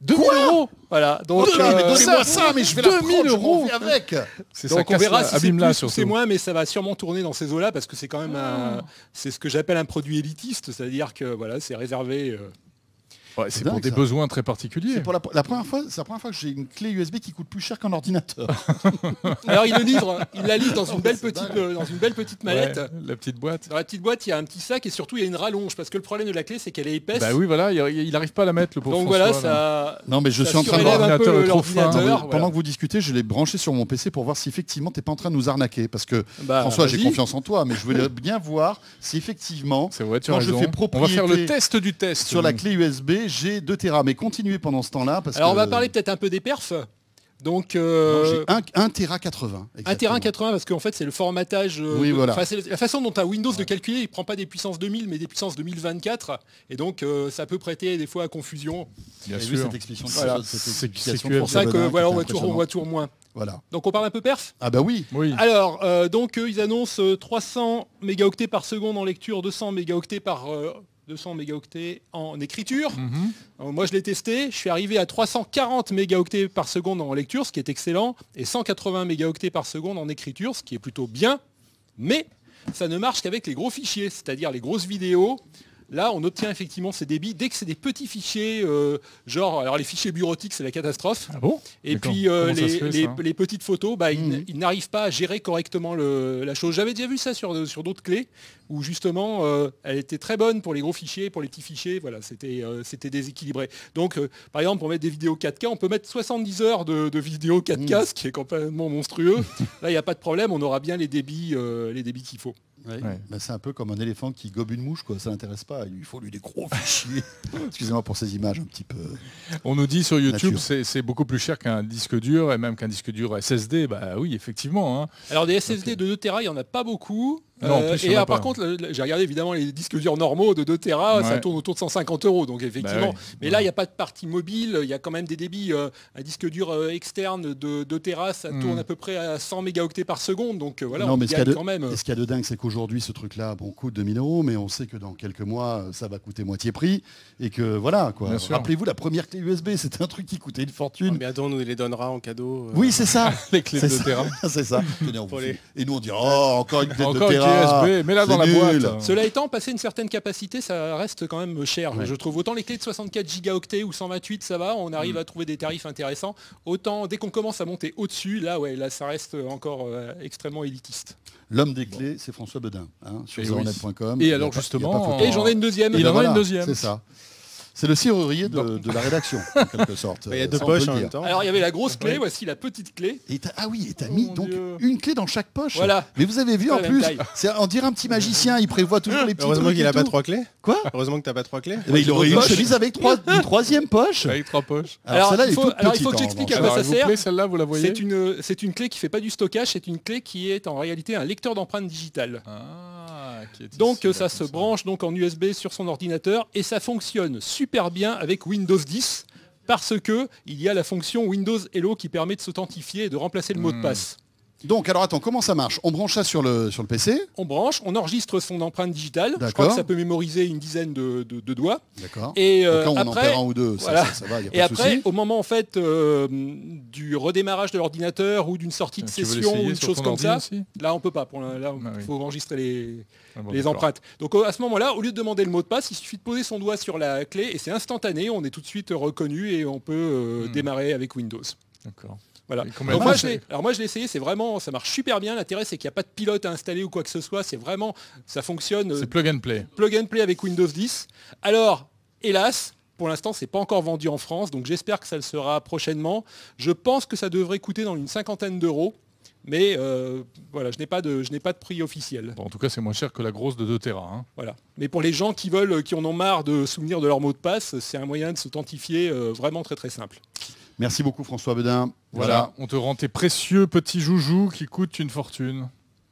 deux mille euros. Voilà, donc Oh, mais euh, donnez-moi ça, mais je vais la deux mille prendre, je m'en euros. vais avec. C'est ça donc on casse verra la- si c'est abîme-la, plus ou surtout. c'est moins, mais ça va sûrement tourner dans ces eaux-là parce que c'est quand même un, c'est ce que j'appelle un produit élitiste, c'est-à-dire que voilà, c'est réservé. euh, Ouais, c'est C'est pour dingue, des ça. besoins très particuliers. C'est pour la, la première fois, c'est la première fois que j'ai une clé U S B qui coûte plus cher qu'un ordinateur. Alors il le livre, il la livre dans une belle c'est petite, dingue. euh, dans une belle petite mallette. Ouais, la petite boîte. Dans la petite boîte, il y a un petit sac et surtout il y a une rallonge parce que le problème de la clé, c'est qu'elle est épaisse. Bah oui, voilà, il il arrive pas à la mettre, le pauvre donc François, voilà, là. ça. Non, mais je ça suis en train de surélève voir. un peu L'ordinateur est trop fin. l'ordinateur, Non, mais voilà. pendant que vous discutez, je l'ai branché sur mon P C pour voir si effectivement t'es pas en train de nous arnaquer. Parce que Bah, François, j'ai vas-y. confiance en toi, mais je voulais bien voir si effectivement C'est vrai, tu as quand je raison. fais On va faire le propriété test du test. sur la clé U S B, j'ai deux téra. Mais continuez pendant ce temps-là. Parce Alors que on va parler peut-être un peu des perfs. Donc Non, euh, j'ai un, un téra quatre-vingts. un terrain quatre-vingts parce qu'en fait c'est le formatage. euh, Oui, de- voilà. enfin, c'est la façon dont un Windows de calculer, il prend pas des puissances deux mille mais des puissances deux mille vingt-quatre et donc euh, ça peut prêter des fois à confusion. Bien J'ai vu sûr. cette explication. Voilà. cette C'est- explication c'est de que- C'est pour ça François que Bedin voilà, qui on va était toujours, on va impressionnante. toujours moins. Voilà. Donc on parle un peu perf. Ah bah oui. Oui. Alors euh, donc euh, ils annoncent euh, trois cents mégaoctets par seconde en lecture, deux cents mégaoctets par euh, deux cents mégaoctets en écriture. Mhm. Euh, moi je l'ai testé, je suis arrivé à trois cent quarante mégaoctets par seconde en lecture, ce qui est excellent, et cent quatre-vingts mégaoctets par seconde en écriture, ce qui est plutôt bien, mais ça ne marche qu'avec les gros fichiers, c'est-à-dire les grosses vidéos. Là, on obtient effectivement ces débits. Dès que c'est des petits fichiers, euh, genre, alors les fichiers bureautiques, c'est la catastrophe. Ah bon Et Mais puis comment- euh, comment ça les, se fait, les- ça les petites photos, bah, ils, Mhm. ils n'arrivent pas à gérer correctement le- la chose. J'avais déjà vu ça sur, sur d'autres clés, où justement, euh, elle était très bonne pour les gros fichiers, pour les petits fichiers, voilà, c'était euh, c'était déséquilibré. Donc, euh, par exemple, pour mettre des vidéos quatre K, on peut mettre soixante-dix heures de, de vidéos quatre K, Mhm. ce qui est complètement monstrueux. Là, il n'y a pas de problème, on aura bien les débits, euh, les débits qu'il faut. Ouais. Ouais. Bah, c'est un peu comme un éléphant qui gobe une mouche, quoi. Ça l'intéresse pas. Il lui faut lui des gros fichiers. Excusez-moi pour ces images un petit peu. On nous dit sur YouTube Nature. c'est c'est beaucoup plus cher qu'un disque dur et même qu'un disque dur S S D. Bah oui, effectivement. hein. Alors des S S D de deux Tera, il n'y en a pas beaucoup. Non, en plus, il y et en a ah, par pas. contre, le- le- j'ai regardé évidemment les disques durs normaux de deux Tera, ça Ouais. tourne autour de cent cinquante euros. Donc effectivement, Bah oui. mais là, il n'y a pas de partie mobile, il y a quand même des débits. euh, un disque dur euh, externe de deux Tera, ça Hmm. tourne à peu près à cent mégaoctets par seconde. Donc euh, voilà, Non, on mais ce qu'il y a gagne de- quand même. Et ce qu'il y a de dingue, c'est qu'aujourd'hui, ce truc-là, bon, coûte deux mille euros, mais on sait que dans quelques mois, ça va coûter moitié prix. Et que voilà, quoi. Bien sûr. Rappelez-vous, la première clé U S B, c'était un truc qui coûtait une fortune. Bientôt, on nous les donnera en cadeau. euh, Oui, c'est ça. Les clés C'est de ça. Tera. c'est ça. Tenez, on vous Pour fait- les- Et nous, on dit, oh, encore une clé Encore de une Tera. clé U S B, mets-la dans la C'est boîte. nul. Cela étant, passer une certaine capacité, ça reste quand même cher. Ouais. Je trouve autant les clés de soixante-quatre gigaoctets ou cent vingt-huit, ça va, on arrive Mm. à trouver des tarifs intéressants. Autant dès qu'on commence à monter au-dessus, là, ouais, là, ça reste encore euh, extrêmement élitiste. L'homme des clés, c'est François Bedin, hein, sur Et zéro oui. net point com. Et Il y a alors, pas- il y a justement, pas photo. Et j'en ai une deuxième. Il Et ben en a voilà, une deuxième. C'est ça. C'est le serrurier de, de la rédaction, en quelque sorte. Il y a Euh, deux ça, on peut poches le en dire. même temps. Alors il y avait la grosse clé, Oui. voici la petite clé. Et t'as- ah oui, et t'as Oh mis mon donc Dieu. une clé dans chaque poche. Voilà. Mais vous avez vu Pas en la même plus, taille. c'est on dirait un petit magicien, il prévoit toujours les petits Heureusement trucs qu'il et a pas tout. trois clés. Quoi Heureusement que t'as pas trois clés. Eh ben, il aurait eu une poche. chemise avec trois, une troisième poche. Avec trois poches. Alors, celle-là, elle il est faut, toute alors, il petite, faut que en j'explique revanche. à quoi Alors, ça elle vous sert. plaît celle-là, vous la voyez C'est une, c'est une clé qui fait pas du stockage, c'est une clé qui est en réalité un lecteur d'empreintes digitales. Ah, qui est Donc ici, euh, là, ça comme se branche donc en U S B sur son ordinateur et ça fonctionne super bien avec Windows dix parce que il y a la fonction Windows Hello qui permet de s'authentifier et de remplacer le mot de Hmm. passe. Donc, alors attends, comment ça marche? On branche ça sur le, sur le P C. On branche, on enregistre son empreinte digitale. Je crois D'accord. que ça peut mémoriser une dizaine de, de- de doigts. D'accord. Et euh, Donc là, on en après, perd un ou deux, ça, voilà. ça, ça va, y a pas Et de après, souci. au moment en fait euh, du redémarrage de l'ordinateur ou d'une sortie de Tu veux session l'essayer ou une sur chose ton comme ordi ça, aussi là on peut pas. Pour la- là, il Ah oui. faut enregistrer les, Ah bon, les d'accord. empreintes. Donc euh, à ce moment-là, au lieu de demander le mot de passe, il suffit de poser son doigt sur la clé et c'est instantané. On est tout de suite reconnu et on peut euh, Hmm. démarrer avec Windows. D'accord. Voilà. Et combien Donc de moi, temps je c'est- l'ai- alors moi je l'ai essayé, c'est vraiment, ça marche super bien. L'intérêt c'est qu'il n'y a pas de pilote à installer ou quoi que ce soit. C'est vraiment, ça fonctionne. euh, C'est plug and play. plug and play avec Windows dix. Alors, hélas, pour l'instant, c'est pas encore vendu en France, donc j'espère que ça le sera prochainement. Je pense que ça devrait coûter dans une cinquantaine d'euros, mais euh, voilà, je n'ai pas de, je n'ai pas de prix officiel. Bon, en tout cas, c'est moins cher que la grosse de deux Tera. hein. Voilà. Mais pour les gens qui veulent, qui en ont marre de souvenir de leur mot de passe, c'est un moyen de s'authentifier euh, vraiment très très simple. Merci beaucoup François Bedin. Voilà. Voilà. On te rend tes précieux petits joujoux qui coûtent une fortune.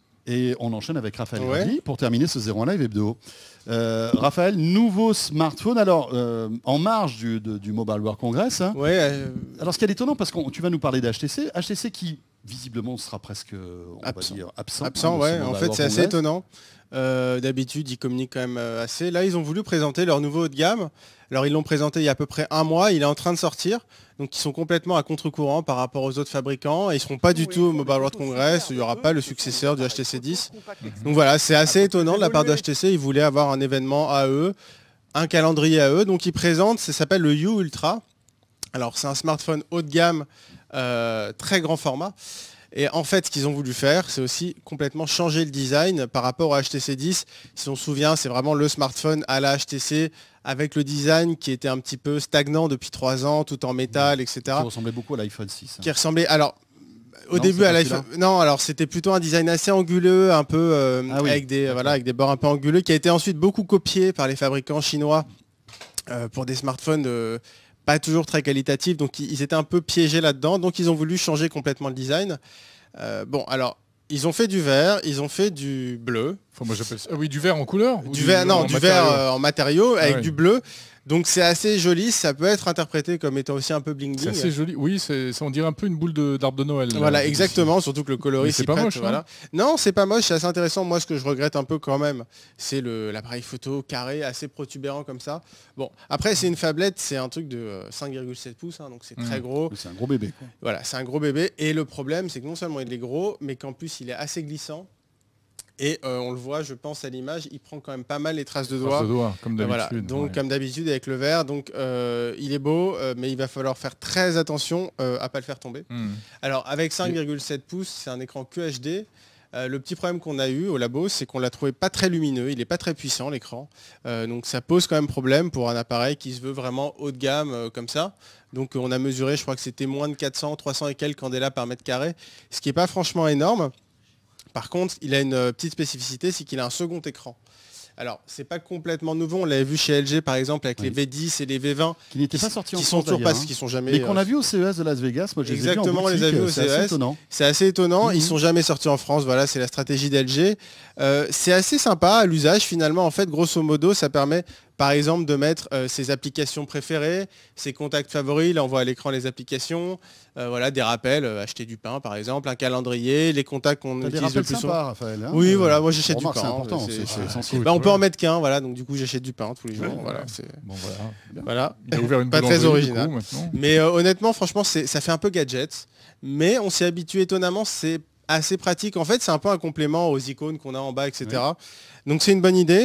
Et on enchaîne avec Raphaël Ouais. Radi pour terminer ce zéro un live hebdo. Euh, Raphaël, nouveau smartphone. Alors, euh, en marge du, de- du Mobile World Congress. hein. Ouais. euh, Alors, ce qui est étonnant, parce que tu vas nous parler d'H T C. H T C qui, visiblement sera presque on Absent. va dire, absent. Absent, hein, de ouais. ce En Mobile fait, World c'est assez Congress. étonnant. Euh, D'habitude, ils communiquent quand même euh, assez. Là, ils ont voulu présenter leur nouveau haut de gamme. Alors, ils l'ont présenté il y a à peu près un mois. Il est en train de sortir. Donc, ils sont complètement à contre-courant par rapport aux autres fabricants. Et ils ne seront pas du tout au Mobile World Congress. Il n'y aura pas le successeur du H T C dix. Donc voilà, c'est assez étonnant de la part de H T C. Ils voulaient avoir un événement à eux, un calendrier à eux. Donc, ils présentent, ça s'appelle le U Ultra. Alors, c'est un smartphone haut de gamme, euh, très grand format. Et en fait, ce qu'ils ont voulu faire, c'est aussi complètement changer le design par rapport au H T C dix. Si on se souvient, c'est vraiment le smartphone à la H T C avec le design qui était un petit peu stagnant depuis trois ans, tout en métal, et cetera. Ça ressemblait beaucoup à l'iPhone six. hein. Qui ressemblait... Alors, au Non, début, c'est à pas l'iPhone... Non, alors c'était plutôt un design assez anguleux, un peu euh, Ah oui, avec, des, d'accord. voilà, avec des bords un peu anguleux, qui a été ensuite beaucoup copié par les fabricants chinois euh, pour des smartphones... euh, pas toujours très qualitatifs, donc ils ils étaient un peu piégés là-dedans, donc ils ont voulu changer complètement le design. Euh, bon, alors, ils ont fait du vert, ils ont fait du bleu, Enfin, moi j'appelle ça. Ah oui, du vert en couleur ou du vert, non, en du matériau vert euh, en matériaux avec ouais. du bleu. Donc c'est assez joli, ça peut être interprété comme étant aussi un peu bling C'est bling. assez joli. Oui, c'est, c'est- on dirait un peu une boule de- d'arbre de Noël. là. Voilà, exactement, surtout que le Mais coloris c'est s'y pas prête, moche, hein. voilà. Non, c'est pas moche, c'est assez intéressant. Moi, ce que je regrette un peu quand même, c'est le- l'appareil photo carré, assez protubérant comme ça. Bon, après, c'est une phablette, c'est un truc de euh, cinq virgule sept pouces, hein, donc c'est Mm. très gros. C'est un gros bébé. Quoi. Voilà, c'est un gros bébé. Et le problème, c'est que non seulement il est gros, mais qu'en plus, il est assez glissant. Et euh, on le voit, je pense, à l'image, il prend quand même pas mal les traces de doigts. Trace de doigts, comme Euh, d'habitude. Voilà, donc ouais. comme d'habitude avec le verre, donc euh, il est beau, euh, mais il va falloir faire très attention euh, à pas le faire tomber. Hmm. Alors avec cinq virgule sept pouces, c'est un écran Q H D. Euh, le petit problème qu'on a eu au labo, c'est qu'on l'a trouvé pas très lumineux, il n'est pas très puissant l'écran. Euh, donc ça pose quand même problème pour un appareil qui se veut vraiment haut de gamme euh, comme ça. Donc on a mesuré, je crois que c'était moins de quatre cents, trois cents et quelques candela par mètre carré, ce qui n'est pas franchement énorme. Par contre, il a une euh, petite spécificité, c'est qu'il a un second écran. Alors, c'est pas complètement nouveau, on l'avait vu chez L G par exemple avec Oui. les V dix et les V vingt Qui n'était qui, pas sorti en qui France sont toujours pas, d'ailleurs, hein. qui sont jamais. Mais qu'on euh, a vu au C E S de Las Vegas. Moi, je les ai vus en Exactement, on les a boutique, vus au c'est assez C E S. étonnant. C'est assez étonnant, Mhm. ils sont jamais sortis en France, voilà, c'est la stratégie d'L G. Euh, c'est assez sympa à l'usage finalement, en fait, grosso modo, ça permet par exemple de mettre euh, ses applications préférées, ses contacts favoris, là on voit à l'écran les applications, euh, voilà, des rappels, euh, acheter du pain par exemple, un calendrier, les contacts qu'on T'as des utilise le rappels plus souvent. sympas, Raphaël. hein. Oui, Euh, voilà, moi j'achète du remarque, pain. C'est important, c'est- c'est c'est- c'est essentiel. Bah, on peut Ouais. en mettre qu'un, voilà, donc du coup j'achète du pain tous les jours. Ouais, voilà, ouais. c'est- Bon, voilà. voilà. Il a ouvert une Pas très boulangerie, du original. coup, maintenant. Mais euh, honnêtement, franchement, c'est- ça fait un peu gadget. Mais on s'est habitué étonnamment, c'est assez pratique. En fait, c'est un peu un complément aux icônes qu'on a en bas, et cetera. Donc c'est une bonne idée.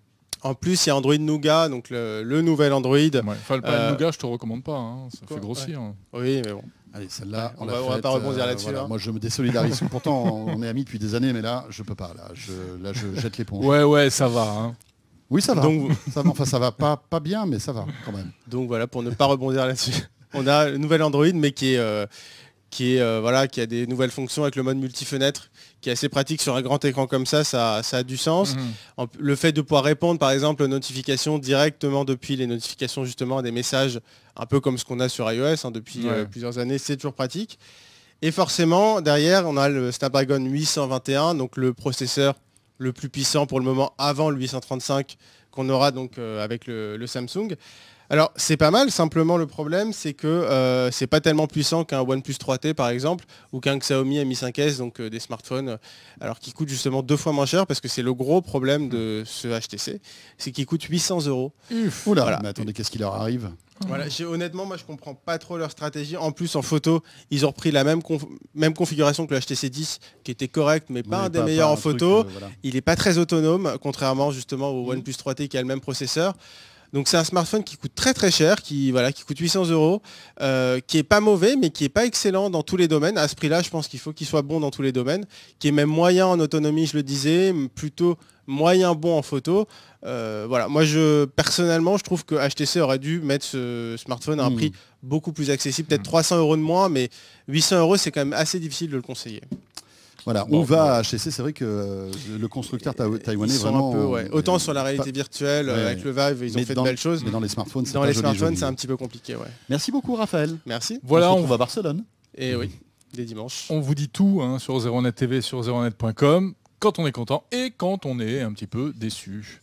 En plus, il y a Android Nougat, donc le, le nouvel Android. Ouais. Enfin, le pain Euh, de nougat, je te recommande pas. hein. Ça quoi fait grossir. Oui, mais bon. Allez, celle-là, on l'a va- on va faite, pas rebondir là-dessus, hein. Moi, je me désolidarise. Pourtant, on est amis depuis des années, mais là, je peux pas. Là, je, là, je jette l'éponge. Ouais, ouais, ça va. hein. Oui, ça va. Donc, Ça va. Enfin, ça va pas, pas bien, mais ça va quand même. donc voilà, pour ne pas rebondir là-dessus. On a le nouvel Android, mais qui est, euh, qui est euh, voilà, qui a des nouvelles fonctions avec le mode multi-fenêtre, qui est assez pratique sur un grand écran comme ça, ça, ça a du sens. Mhm. En- Le fait de pouvoir répondre par exemple aux notifications directement depuis les notifications justement des messages, un peu comme ce qu'on a sur iOS hein, depuis Ouais. euh, plusieurs années, c'est toujours pratique. Et forcément, derrière, on a le Snapdragon huit cent vingt et un, donc le processeur le plus puissant pour le moment avant le huit cent trente-cinq qu'on aura donc euh, avec le, le Samsung. Alors c'est pas mal, simplement le problème c'est que euh, c'est pas tellement puissant qu'un OnePlus trois T par exemple ou qu'un Xiaomi Mi cinq S, donc euh, des smartphones, euh, alors qui coûtent justement deux fois moins cher parce que c'est le gros problème de ce H T C, c'est qu'il coûte huit cents euros. Oula, Voilà. mais attendez, qu'est-ce qui leur arrive? Voilà, j'ai- honnêtement moi je comprends pas trop leur stratégie. En plus en photo, ils ont repris la même, conf- même configuration que le H T C dix qui était correct mais pas Oui, un des meilleurs pas en un truc, photo. euh, voilà. Il n'est pas très autonome, contrairement justement au OnePlus trois T qui a le même processeur. Donc c'est un smartphone qui coûte très très cher, qui, voilà, qui coûte huit cents euros, euh, qui est pas mauvais, mais qui est pas excellent dans tous les domaines. À ce prix-là, je pense qu'il faut qu'il soit bon dans tous les domaines, qui est même moyen en autonomie, je le disais, plutôt moyen bon en photo. Euh, voilà, moi je personnellement, je trouve que H T C aurait dû mettre ce smartphone à un Mm. prix beaucoup plus accessible, peut-être Mm. trois cents euros de moins, mais huit cents euros, c'est quand même assez difficile de le conseiller. Voilà, Bon, on va bon. à H T C, c'est vrai que euh, le constructeur taï- taïwanais Ils sont vraiment... un peu, ouais. Autant sur la réalité pas- virtuelle, Ouais, euh, avec ouais. le Vive, ils ont mais fait dans- de belles choses. Mais dans les smartphones, c'est Dans pas les joli, smartphones, joli. c'est un petit peu compliqué, ouais. Merci beaucoup, Raphaël. Merci. Voilà, on se on, retrouve à Barcelone. Et oui, des dimanches. on vous dit tout hein, sur zéro net T V, sur zéro net point com, quand on est content et quand on est un petit peu déçu.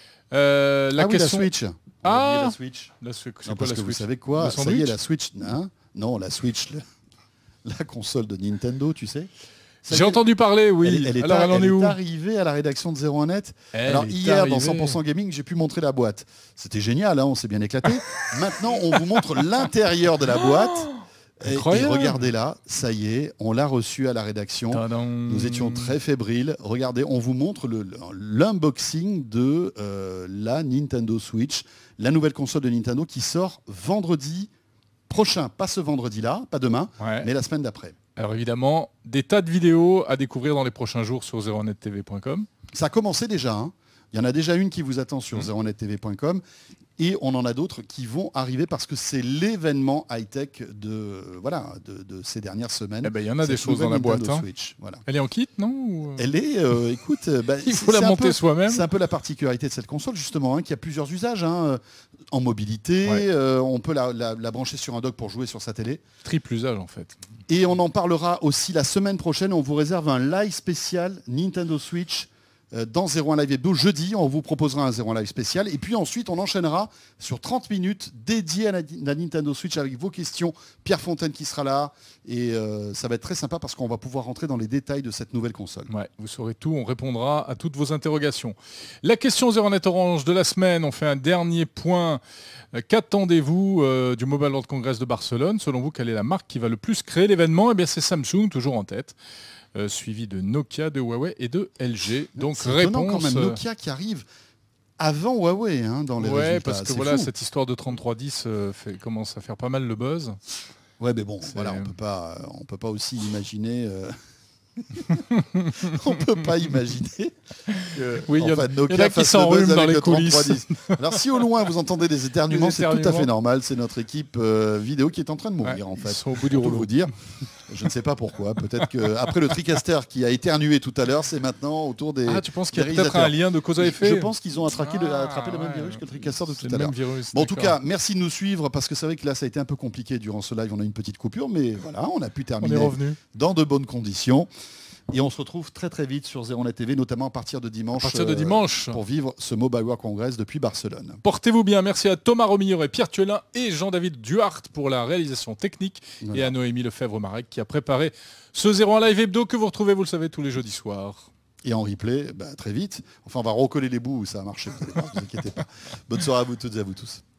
Euh, la ah oui, question... la Switch. Ah On a oublié la Switch. La Switch, c'est Non, quoi parce la que vous Switch savez quoi, Le ça y est, sandwich la Switch... hein non, la Switch... le- la console de Nintendo, tu sais. Ça, J'ai entendu parler, oui. Elle, elle est, Alors, ar- elle en elle est est où? arrivée à la rédaction de zéro un net. Elle Alors est hier, dans arrivée. cent pour cent Gaming, j'ai pu montrer la boîte. C'était génial, hein, on s'est bien éclaté. Maintenant, on vous montre l'intérieur de la boîte. Et, et Incroyable. regardez là, ça y est, on l'a reçu à la rédaction. Tadam. Nous étions très fébriles. Regardez, on vous montre le- le- l'unboxing de euh, la Nintendo Switch, la nouvelle console de Nintendo qui sort vendredi prochain. Pas ce vendredi-là, pas demain, Ouais. mais la semaine d'après. Alors évidemment, des tas de vidéos à découvrir dans les prochains jours sur zéro net t v point com. Ça a commencé déjà. hein. Il y en a déjà une qui vous attend sur Mmh. zéro net t v point com et on en a d'autres qui vont arriver parce que c'est l'événement high-tech de, voilà, de, de ces dernières semaines. Eh ben, il y en a des Cette choses dans la nouvelle boîte. Nintendo hein. Switch, voilà. Elle est en kit, non ou, euh, Elle est, euh, écoute, euh, bah, Il c'est- faut la c'est un monter peu- soi-même. C'est un peu la particularité de cette console, justement, hein, qui a plusieurs usages. hein, euh, En mobilité, Ouais. euh, on peut la, la- la brancher sur un dock pour jouer sur sa télé. Triple usage en fait. Et on en parlera aussi la semaine prochaine. On vous réserve un live spécial Nintendo Switch euh, dans zéro un Live Hebdo. Jeudi, on vous proposera un zéro un Live spécial. Et puis ensuite, on enchaînera sur trente minutes dédiées à la, la Nintendo Switch avec vos questions. Pierre Fontaine qui sera là. Et euh, ça va être très sympa parce qu'on va pouvoir rentrer dans les détails de cette nouvelle console. Ouais, vous saurez tout, on répondra à toutes vos interrogations. La question zéro net Orange de la semaine, on fait un dernier point. Euh, Qu'attendez-vous euh, du Mobile World Congress de Barcelone? Selon vous, quelle est la marque qui va le plus créer l'événement? Eh bien, c'est Samsung, toujours en tête, euh, suivi de Nokia, de Huawei et de L G. Donc C'est étonnant réponse. quand même, euh, Nokia qui arrive avant Huawei hein, dans les ouais, résultats. parce que C'est voilà, fou. cette histoire de trente-trois dix euh, fait, commence à faire pas mal le buzz. Ouais, mais bon, C'est- voilà, on peut pas, on peut pas aussi imaginer. euh, on peut pas imaginer. Que, Oui, il y en a- enfin, Nokia il y en a qui fasse le s'enrhument buzz dans avec les le trente-trois coulisses. dix. Alors, si au loin vous entendez des éternuements, Des c'est tout à fait éternuements. normal. C'est notre équipe euh, vidéo qui est en train de mourir, Ouais, en ils fait. sont au bout du On peut rouleau. vous dire. Je ne sais pas pourquoi. Peut-être que après le TriCaster qui a éternué tout à l'heure, c'est maintenant autour des. Ah, tu penses qu'il y a des peut-être un réalisateurs. lien de cause à effet? Je pense qu'ils ont attrapé, le, Ah, attrapé le même ouais. virus que le TriCaster de C'est tout le à l'heure. même virus, Bon, en tout d'accord. cas, merci de nous suivre parce que c'est vrai que là, ça a été un peu compliqué durant ce live. On a une petite coupure, mais voilà, on a pu on est terminer revenu. dans de bonnes conditions. Et on se retrouve très très vite sur zéro net T V, notamment à partir de dimanche, À partir de euh, dimanche. pour vivre ce Mobile World Congress depuis Barcelone. Portez-vous bien. Merci à Thomas Romilleur et Pierre Thiolin et Jean-David Duhart pour la réalisation technique Voilà. et à Noémie Lefebvre-Marek qui a préparé ce zéro un Live Hebdo que vous retrouvez, vous le savez, tous les jeudis soirs. Et en replay, bah, très vite. Enfin, on va recoller les bouts où ça a marché. Vous allez voir, ne vous inquiétez pas. Bonne soirée à vous toutes et à vous tous.